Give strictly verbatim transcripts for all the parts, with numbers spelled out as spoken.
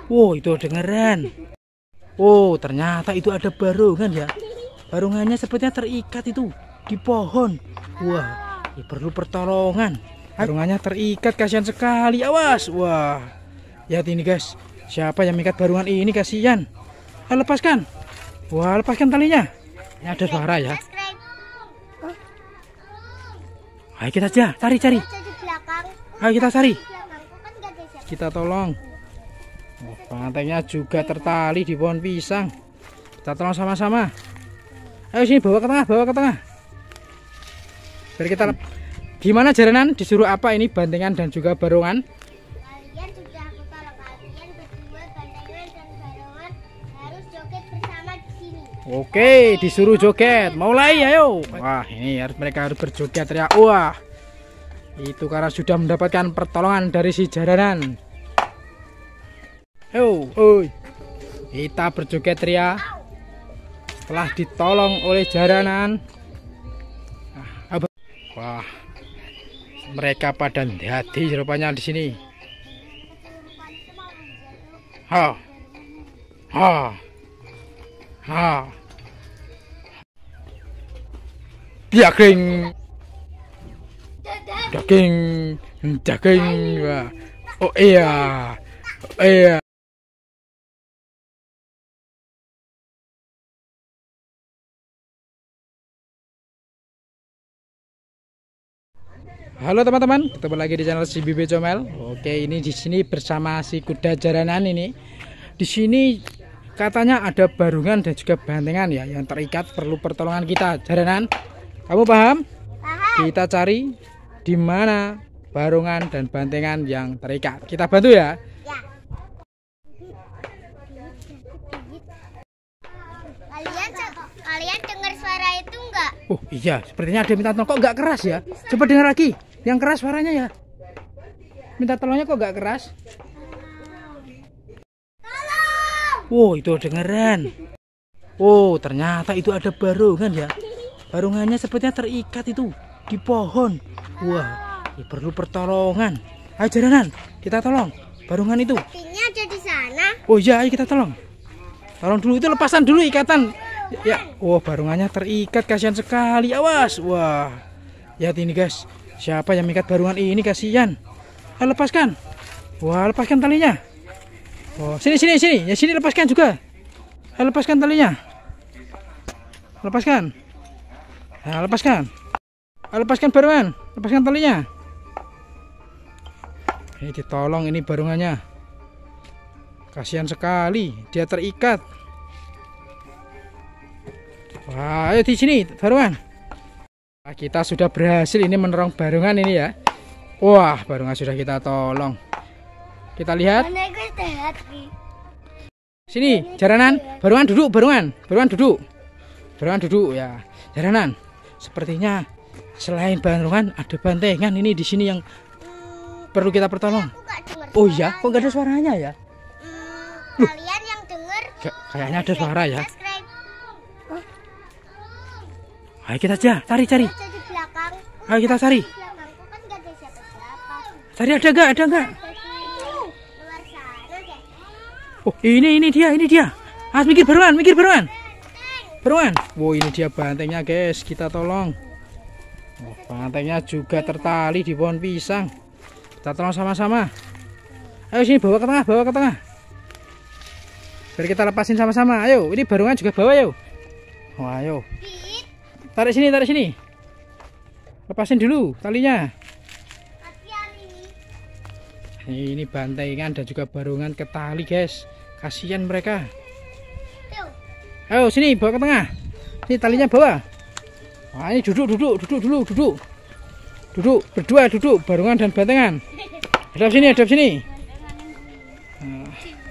Wow, itu dengeran. Oh, ternyata itu ada barungan ya. Barungannya sepertinya terikat itu di pohon. Wah, ini perlu pertolongan. Barungannya terikat, kasihan sekali. Awas, wah. Lihat ini guys, siapa yang mengikat barungan ini, kasihan. Ayo, lepaskan. Wah, lepaskan talinya. Ini ada suara ya. Ayo kita aja, cari cari. Ayo kita cari. Kita tolong. Oh, bantengnya juga tertali di pohon pisang. Kita tolong sama-sama. Ayo sini, bawa ke tengah, bawa ke tengah. Biar kita. Gimana jaranan? Disuruh apa ini bantengan dan juga barungan? Kalian sudah aku tolong, kalian berdua bantengan dan barungan harus joget bersama di sini. Oke, disuruh joget. Mulai, ayo. Wah, ini harus mereka harus berjoget ya. Wah, itu karena sudah mendapatkan pertolongan dari si jaranan. Ayo, oi. Kita berjoget ria. Setelah ditolong oleh jaranan. Wah, mereka pada hati rupanya di sini. Ha, ha, ha. Daging, daging, daging. Wah. Oh iya, oh, iya. Halo teman-teman, ketemu lagi di channel si Bibi Comel. Oke, ini di sini bersama si kuda jaranan ini. Di sini katanya ada barungan dan juga bantengan ya yang terikat, perlu pertolongan kita. Jaranan, kamu paham? Paham. Kita cari di mana barungan dan bantengan yang terikat. Kita bantu ya. Ya. Kalian kalian dengar suara itu enggak? Oh iya, sepertinya ada minta tolong. Kok nggak keras ya? Coba dengar lagi. Yang keras suaranya ya. Minta tolongnya kok nggak keras? Tolong! Wow, itu dengeran. Oh, ternyata itu ada barungan ya. Barungannya sepertinya terikat itu di pohon. Wah, ini perlu pertolongan. Ayo jaranan, kita tolong barungan itu. Artinya ada di sana. Oh iya, ayo kita tolong. Tolong dulu itu, lepasan dulu ikatan. Ya, oh barungannya terikat, kasihan sekali. Awas, wah. Lihat ini guys. Siapa yang mengikat barungan ini, kasihan. Ayo lepaskan. Wah, lepaskan talinya. Oh, sini sini sini. Ya sini lepaskan juga. Ayo lepaskan talinya. Lepaskan. Nah, lepaskan. Ayo lepaskan barungan. Lepaskan talinya. Ini ditolong ini barungannya. Kasihan sekali, dia terikat. Wah, ayo di sini barungan. Kita sudah berhasil ini menerong barungan ini ya. Wah, barungan sudah kita tolong. Kita lihat. Sini, jaranan. Barungan duduk, barungan. Barungan duduk. Barungan duduk ya. Jaranan. Sepertinya selain barungan ada bantengan ini di sini yang perlu kita pertolong. Oh iya, kok nggak ada suaranya ya? Hmm, kalian yang dengar? Kayaknya ada suara ya. Ayo kita aja, cari cari. Ayo kita cari. Cari ada enggak? Ada enggak? Oh, ini ini dia, ini dia. Ah, mikir baruan, mikir baruan. Baruan. Wow, ini dia bantengnya, guys. Kita tolong. Oh, bantengnya juga tertali di pohon pisang. Kita tolong sama-sama. Ayo sini, bawa ke tengah, bawa ke tengah. Biar kita lepasin sama-sama. Ayo, ini barungan juga bawa, ayo. Wah, ayo. Tarik sini, tarik sini. Lepasin dulu talinya. Ini bantengan dan juga barungan ke tali, guys. Kasihan mereka. Ayo sini, bawa ke tengah. Ini talinya bawa. Wah, ini duduk, duduk, duduk dulu, duduk. Duduk, berdua duduk, barungan dan bantengan. Hadap sini, hadap sini. Nah.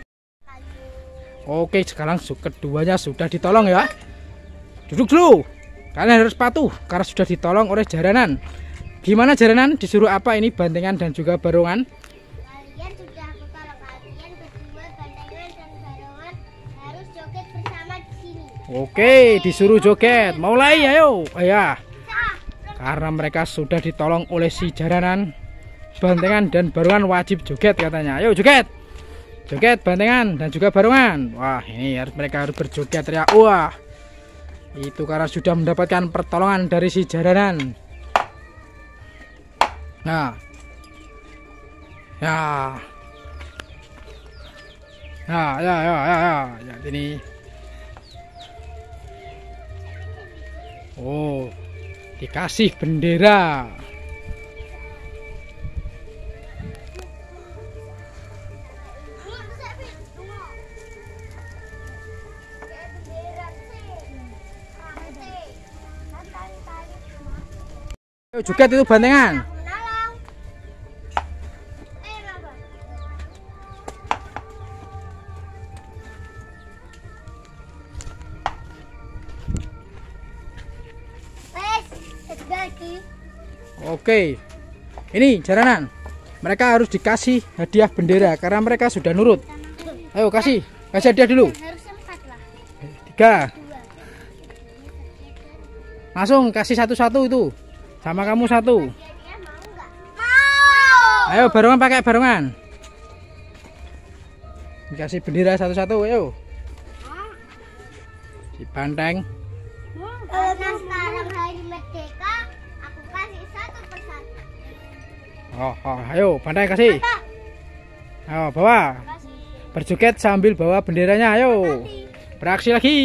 Oke, sekarang keduanya sudah ditolong ya. Duduk dulu. Kalian harus patuh karena sudah ditolong oleh jaranan. Gimana jaranan? Disuruh apa ini bantengan dan juga barungan? Kalian sudah aku tolong, kalian berdua bantengan dan barungan harus joget bersama di sini. Oke, disuruh joget. Mulai, ayo. Ya. Karena mereka sudah ditolong oleh si jaranan, bantengan dan barungan wajib joget katanya. Ayo joget. Joget bantengan dan juga barongan. Wah, ini harus mereka harus berjoget ya. Wah. Itu karena sudah mendapatkan pertolongan dari si jaranan. Nah. Ya. Ya, ya, ya, ya, ya. Ya, ini. Oh, dikasih bendera. Ayo joget itu bantengan. Oke, ini jaranan. Mereka harus dikasih hadiah bendera karena mereka sudah nurut. Ayo kasih, kasih hadiah dulu. Tiga. Langsung kasih satu-satu itu. Sama kamu satu. Ayo barongan pakai barongan. Dikasih bendera satu-satu, ayo. Dibanteng. Karena sekarang hari merdeka, aku kasih satu persatu. Oh, oh, ayo banteng kasih. Ayo bawa. Berjoget sambil bawa benderanya, ayo. Beraksi lagi.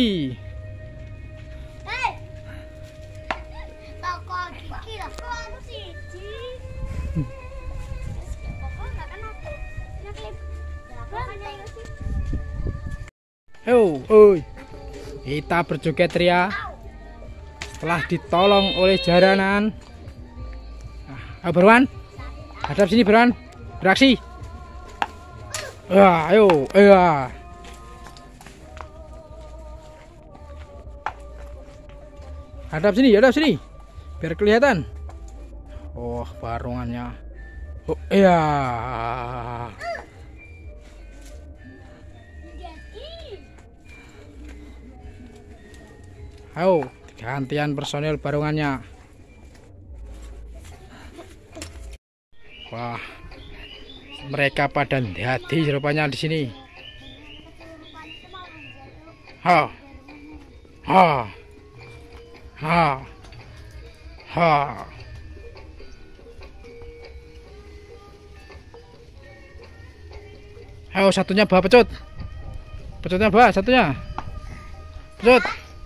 Ayo, oi. Kita berjoget ria. Setelah ditolong oleh jaranan. Ayo Baruan. Hadap sini Baruan. Beraksi. Ya, ayo, ayo. Hadap sini, hadap sini. Biar kelihatan. Oh, barongannya. Oh, iya. Ayo, gantian personil barongannya. Wah, mereka pada hati rupanya di sini. Ha, ha, ha, ha. Ayo satunya bawa pecut. Pecutnya bawa satunya. Pecut.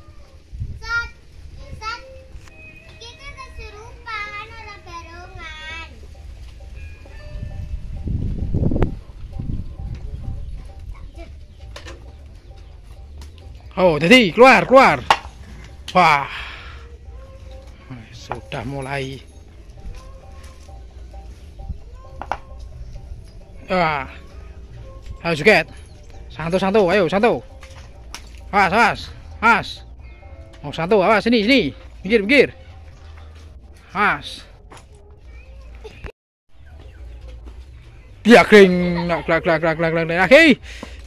Oh, jadi keluar, keluar. Wah, sudah mulai. Wah, ayo joget. Santu, santu, ayo santu. Awas, awas, awas. Mau santu, awas sini, sini. Pinggir, pinggir. Awas. Dia kering, nak, klak, klak, klak, klak, klak, klak. Hei.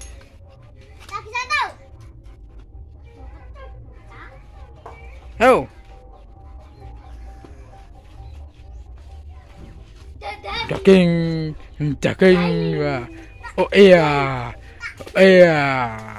Ayo. Daging, daging. Oh iya, oh, iya.